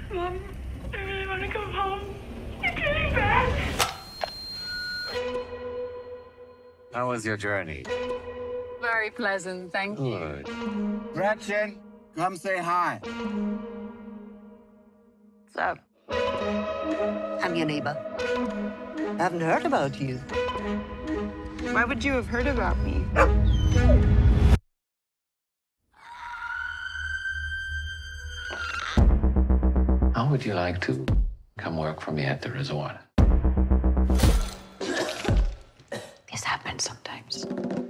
Mom, I really want to come home. You're getting back. How was your journey? Very pleasant, thank you. Good. Gretchen, come say hi. What's up? I'm your neighbor. I haven't heard about you. Why would you have heard about me? How would you like to come work for me at the resort? This happens sometimes.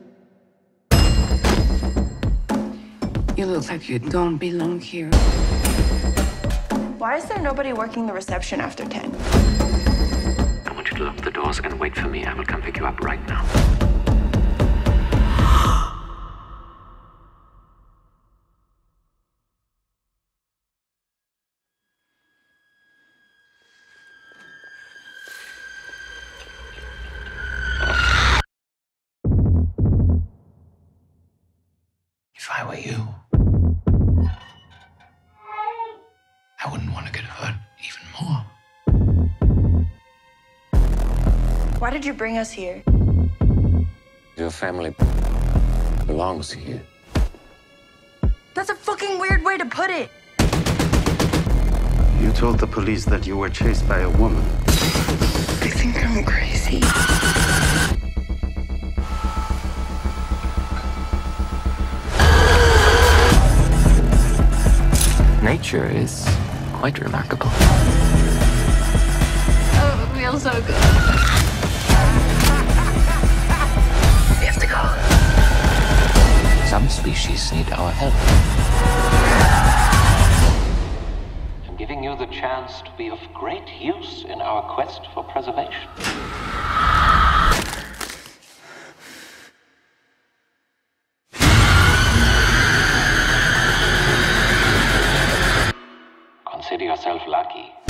You look like you don't belong here. Why is there nobody working the reception after 10? I want you to lock the doors and wait for me. I will come pick you up right now. If I were you, I wouldn't want to get hurt even more. Why did you bring us here? Your family belongs here. That's a fucking weird way to put it. You told the police that you were chased by a woman. I think I'm crazy. Nature is quite remarkable. Oh, it feels so good. We have to go. Some species need our help. I'm giving you the chance to be of great use in our quest for preservation. Consider yourself lucky.